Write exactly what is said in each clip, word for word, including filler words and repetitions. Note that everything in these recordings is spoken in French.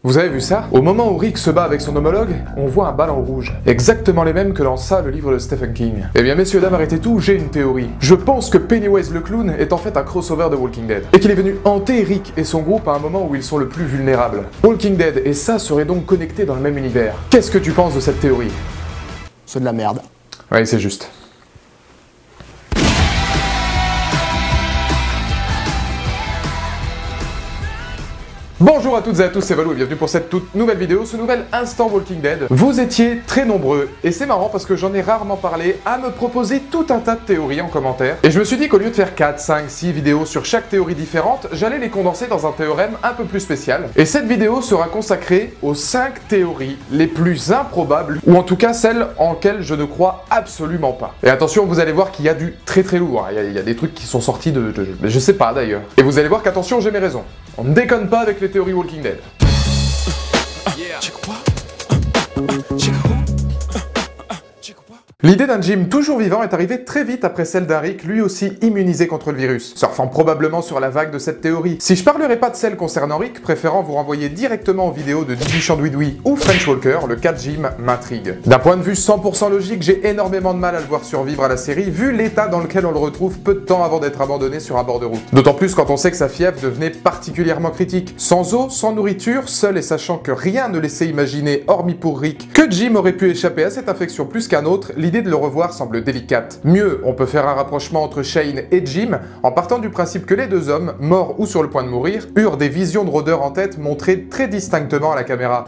Vous avez vu ça? Au moment où Rick se bat avec son homologue, on voit un ballon rouge. Exactement les mêmes que dans ça, le livre de Stephen King. Eh bien messieurs, dames, arrêtez tout, j'ai une théorie. Je pense que Pennywise le clown est en fait un crossover de Walking Dead. Et qu'il est venu hanter Rick et son groupe à un moment où ils sont le plus vulnérables. Walking Dead et ça seraient donc connectés dans le même univers. Qu'est-ce que tu penses de cette théorie? C'est de la merde. Oui, c'est juste. Bonjour à toutes et à tous, c'est Valou et bienvenue pour cette toute nouvelle vidéo, ce nouvel Instant Walking Dead. Vous étiez très nombreux, et c'est marrant parce que j'en ai rarement parlé, à me proposer tout un tas de théories en commentaire. Et je me suis dit qu'au lieu de faire quatre, cinq, six vidéos sur chaque théorie différente, j'allais les condenser dans un théorème un peu plus spécial. Et cette vidéo sera consacrée aux cinq théories les plus improbables, ou en tout cas celles en lesquelles je ne crois absolument pas. Et attention, vous allez voir qu'il y a du très très lourd, il y a, il y a des trucs qui sont sortis de, de... je sais pas d'ailleurs. Et vous allez voir qu'attention, j'ai mes raisons. On ne déconne pas avec les théories Walking Dead. L'idée d'un Jim toujours vivant est arrivée très vite après celle d'un Rick, lui aussi immunisé contre le virus, surfant probablement sur la vague de cette théorie. Si je parlerai pas de celle concernant Rick, préférant vous renvoyer directement aux vidéos de Didi Chandouidoui ou French Walker, le cas de Jim m'intrigue. D'un point de vue cent pour cent logique, j'ai énormément de mal à le voir survivre à la série, vu l'état dans lequel on le retrouve peu de temps avant d'être abandonné sur un bord de route. D'autant plus quand on sait que sa fièvre devenait particulièrement critique. Sans eau, sans nourriture, seul et sachant que rien ne laissait imaginer, hormis pour Rick, que Jim aurait pu échapper à cette infection plus qu'un autre, l'idée de le revoir semble délicate. Mieux, on peut faire un rapprochement entre Shane et Jim en partant du principe que les deux hommes, morts ou sur le point de mourir, eurent des visions de rôdeurs en tête montrées très distinctement à la caméra.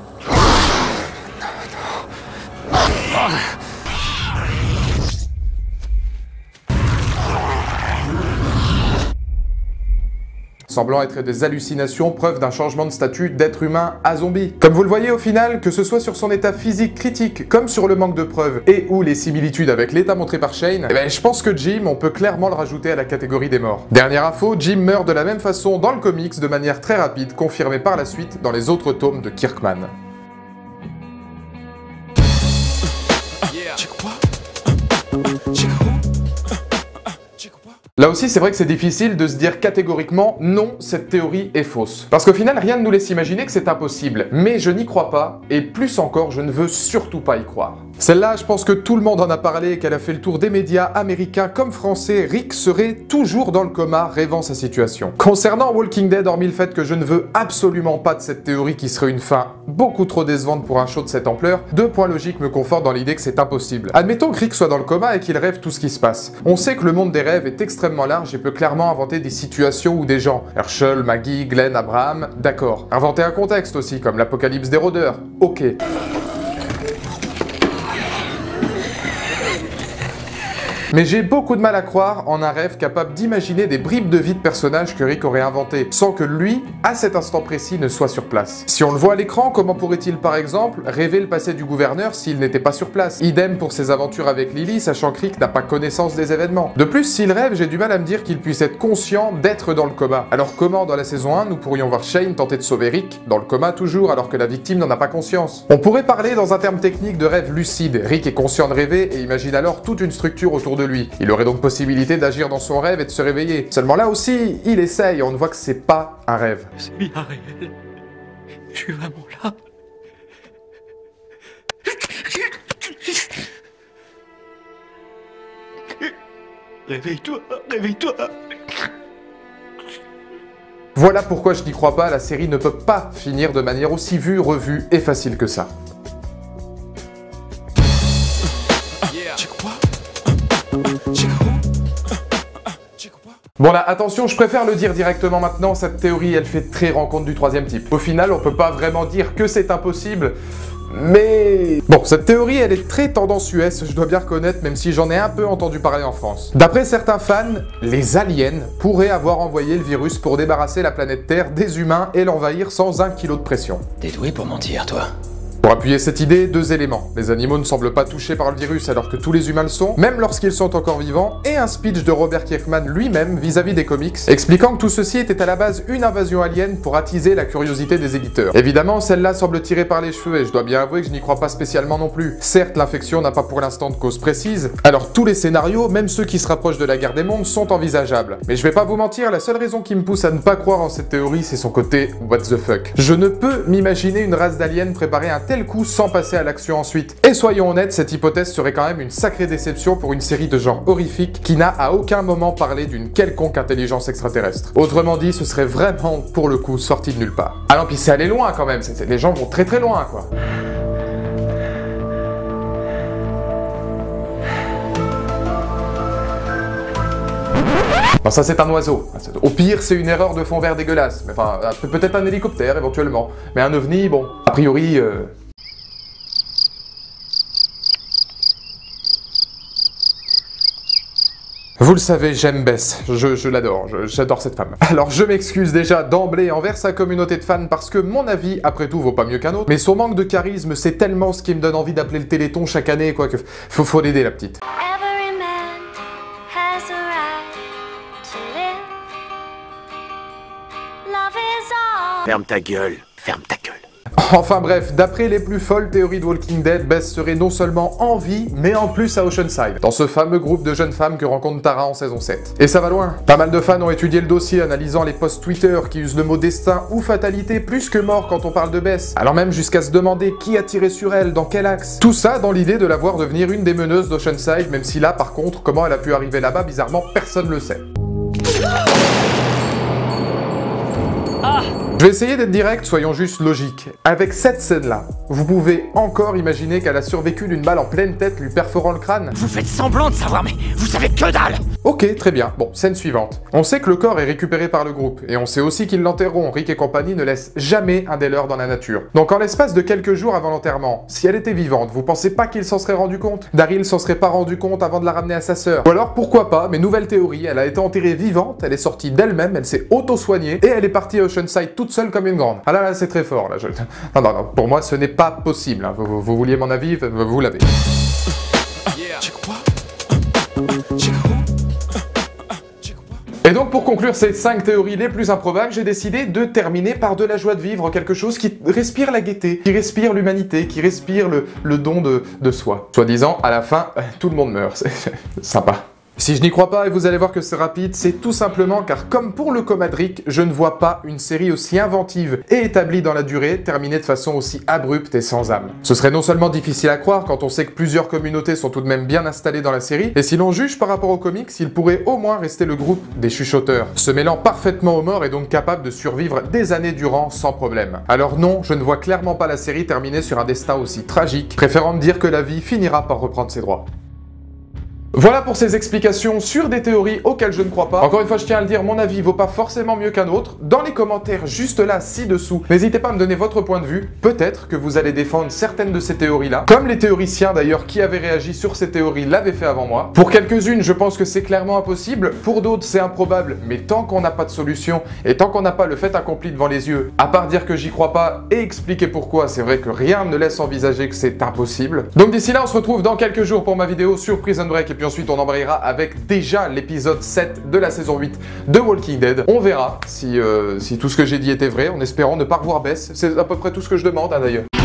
Semblant être des hallucinations, preuve d'un changement de statut d'être humain à zombie. Comme vous le voyez au final, que ce soit sur son état physique critique, comme sur le manque de preuves, et ou les similitudes avec l'état montré par Shane, eh ben, je pense que Jim, on peut clairement le rajouter à la catégorie des morts. Dernière info, Jim meurt de la même façon dans le comics de manière très rapide, confirmée par la suite dans les autres tomes de Kirkman. Là aussi, c'est vrai que c'est difficile de se dire catégoriquement non, cette théorie est fausse. Parce qu'au final, rien ne nous laisse imaginer que c'est impossible. Mais je n'y crois pas, et plus encore, je ne veux surtout pas y croire. Celle-là, je pense que tout le monde en a parlé et qu'elle a fait le tour des médias américains comme français. Rick serait toujours dans le coma, rêvant sa situation. Concernant Walking Dead, hormis le fait que je ne veux absolument pas de cette théorie qui serait une fin beaucoup trop décevante pour un show de cette ampleur, deux points logiques me confortent dans l'idée que c'est impossible. Admettons que Rick soit dans le coma et qu'il rêve tout ce qui se passe. On sait que le monde des rêves est extrêmement large et peut clairement inventer des situations ou des gens. Herschel, Maggie, Glenn, Abraham, d'accord. Inventer un contexte aussi, comme l'apocalypse des rôdeurs. Ok. Mais j'ai beaucoup de mal à croire en un rêve capable d'imaginer des bribes de vie de personnages que Rick aurait inventés, sans que lui, à cet instant précis, ne soit sur place. Si on le voit à l'écran, comment pourrait-il par exemple rêver le passé du gouverneur s'il n'était pas sur place? Idem pour ses aventures avec Lily, sachant que Rick n'a pas connaissance des événements. De plus, s'il rêve, j'ai du mal à me dire qu'il puisse être conscient d'être dans le coma. Alors comment, dans la saison un, nous pourrions voir Shane tenter de sauver Rick, dans le coma toujours, alors que la victime n'en a pas conscience? On pourrait parler dans un terme technique de rêve lucide. Rick est conscient de rêver et imagine alors toute une structure autour de lui. Il aurait donc possibilité d'agir dans son rêve et de se réveiller. Seulement là aussi, il essaye, on ne voit que c'est pas un rêve. C'est bien réel. Je suis vraiment là. Réveille-toi, réveille-toi. Voilà pourquoi je n'y crois pas, la série ne peut pas finir de manière aussi vue, revue et facile que ça. Bon là, attention, je préfère le dire directement maintenant, cette théorie, elle fait très rencontre du troisième type. Au final, on peut pas vraiment dire que c'est impossible, mais... Bon, cette théorie, elle est très tendance U S, je dois bien reconnaître, même si j'en ai un peu entendu parler en France. D'après certains fans, les aliens pourraient avoir envoyé le virus pour débarrasser la planète Terre des humains et l'envahir sans un kilo de pression. T'es doué pour mentir, toi. Pour appuyer cette idée, deux éléments. Les animaux ne semblent pas touchés par le virus alors que tous les humains le sont, même lorsqu'ils sont encore vivants, et un speech de Robert Kirkman lui-même vis-à-vis des comics, expliquant que tout ceci était à la base une invasion alien pour attiser la curiosité des éditeurs. Évidemment, celle-là semble tirée par les cheveux et je dois bien avouer que je n'y crois pas spécialement non plus. Certes, l'infection n'a pas pour l'instant de cause précise, alors tous les scénarios, même ceux qui se rapprochent de la guerre des mondes, sont envisageables. Mais je vais pas vous mentir, la seule raison qui me pousse à ne pas croire en cette théorie, c'est son côté what the fuck. Je ne peux m'imaginer une race d'aliens préparer un tel coup sans passer à l'action ensuite. Et soyons honnêtes, cette hypothèse serait quand même une sacrée déception pour une série de genre horrifique qui n'a à aucun moment parlé d'une quelconque intelligence extraterrestre. Autrement dit, ce serait vraiment, pour le coup, sorti de nulle part. Ah non, puis c'est aller loin quand même, c'est, les gens vont très très loin, quoi. Bon, ça c'est un oiseau. Au pire, c'est une erreur de fond vert dégueulasse. Mais enfin, peut-être un hélicoptère éventuellement. Mais un ovni, bon, a priori... Euh... Vous le savez, j'aime Bess, je, je l'adore, j'adore cette femme. Alors je m'excuse déjà d'emblée envers sa communauté de fans parce que mon avis, après tout, vaut pas mieux qu'un autre, mais son manque de charisme, c'est tellement ce qui me donne envie d'appeler le Téléthon chaque année, quoi, que faut, faut l'aider la petite. Ferme ta gueule, ferme ta gueule. Enfin bref, d'après les plus folles théories de Walking Dead, Bess serait non seulement en vie, mais en plus à Oceanside, dans ce fameux groupe de jeunes femmes que rencontre Tara en saison sept. Et ça va loin. Pas mal de fans ont étudié le dossier, analysant les posts Twitter qui usent le mot destin ou fatalité plus que mort quand on parle de Bess, allant même jusqu'à se demander qui a tiré sur elle, dans quel axe. Tout ça dans l'idée de la voir devenir une des meneuses d'Oceanside, même si là par contre, comment elle a pu arriver là-bas, bizarrement, personne le sait. Je vais essayer d'être direct, soyons juste logiques. Avec cette scène-là, vous pouvez encore imaginer qu'elle a survécu d'une balle en pleine tête lui perforant le crâne? Vous faites semblant de savoir, mais vous savez que dalle! Ok, très bien. Bon, scène suivante. On sait que le corps est récupéré par le groupe, et on sait aussi qu'ils l'enterreront. Rick et compagnie ne laissent jamais un des leurs dans la nature. Donc en l'espace de quelques jours avant l'enterrement, si elle était vivante, vous pensez pas qu'il s'en serait rendu compte? Daryl s'en serait pas rendu compte avant de la ramener à sa sœur? Ou alors, pourquoi pas, mais nouvelle théorie, elle a été enterrée vivante, elle est sortie d'elle-même, elle s'est auto-soignée, et elle est partie à Oceanside toute seule comme une grande. Ah là là, c'est très fort, là. Je... Non, non, non, pour moi, ce n'est pas possible. Hein. Vous, vous, vous vouliez mon avis, vous, vous l'avez. Et donc pour conclure ces cinq théories les plus improbables, j'ai décidé de terminer par de la joie de vivre, quelque chose qui respire la gaieté, qui respire l'humanité, qui respire le, le don de, de soi. Soi-disant, à la fin, tout le monde meurt, c'est sympa. Si je n'y crois pas, et vous allez voir que c'est rapide, c'est tout simplement car comme pour le Comadric, je ne vois pas une série aussi inventive et établie dans la durée, terminée de façon aussi abrupte et sans âme. Ce serait non seulement difficile à croire quand on sait que plusieurs communautés sont tout de même bien installées dans la série, et si l'on juge par rapport aux comics, il pourrait au moins rester le groupe des chuchoteurs, se mêlant parfaitement aux morts et donc capable de survivre des années durant sans problème. Alors non, je ne vois clairement pas la série terminer sur un destin aussi tragique, préférant me dire que la vie finira par reprendre ses droits. Voilà pour ces explications sur des théories auxquelles je ne crois pas. Encore une fois, je tiens à le dire, mon avis vaut pas forcément mieux qu'un autre. Dans les commentaires juste là, ci-dessous, n'hésitez pas à me donner votre point de vue. Peut-être que vous allez défendre certaines de ces théories-là, comme les théoriciens d'ailleurs qui avaient réagi sur ces théories l'avaient fait avant moi. Pour quelques-unes, je pense que c'est clairement impossible. Pour d'autres, c'est improbable. Mais tant qu'on n'a pas de solution, et tant qu'on n'a pas le fait accompli devant les yeux, à part dire que j'y crois pas et expliquer pourquoi, c'est vrai que rien ne laisse envisager que c'est impossible. Donc d'ici là, on se retrouve dans quelques jours pour ma vidéo sur Prison Break, et puis ensuite on embrayera avec déjà l'épisode sept de la saison huit de Walking Dead. On verra si, euh, si tout ce que j'ai dit était vrai, en espérant ne pas revoir Bess. C'est à peu près tout ce que je demande hein, d'ailleurs.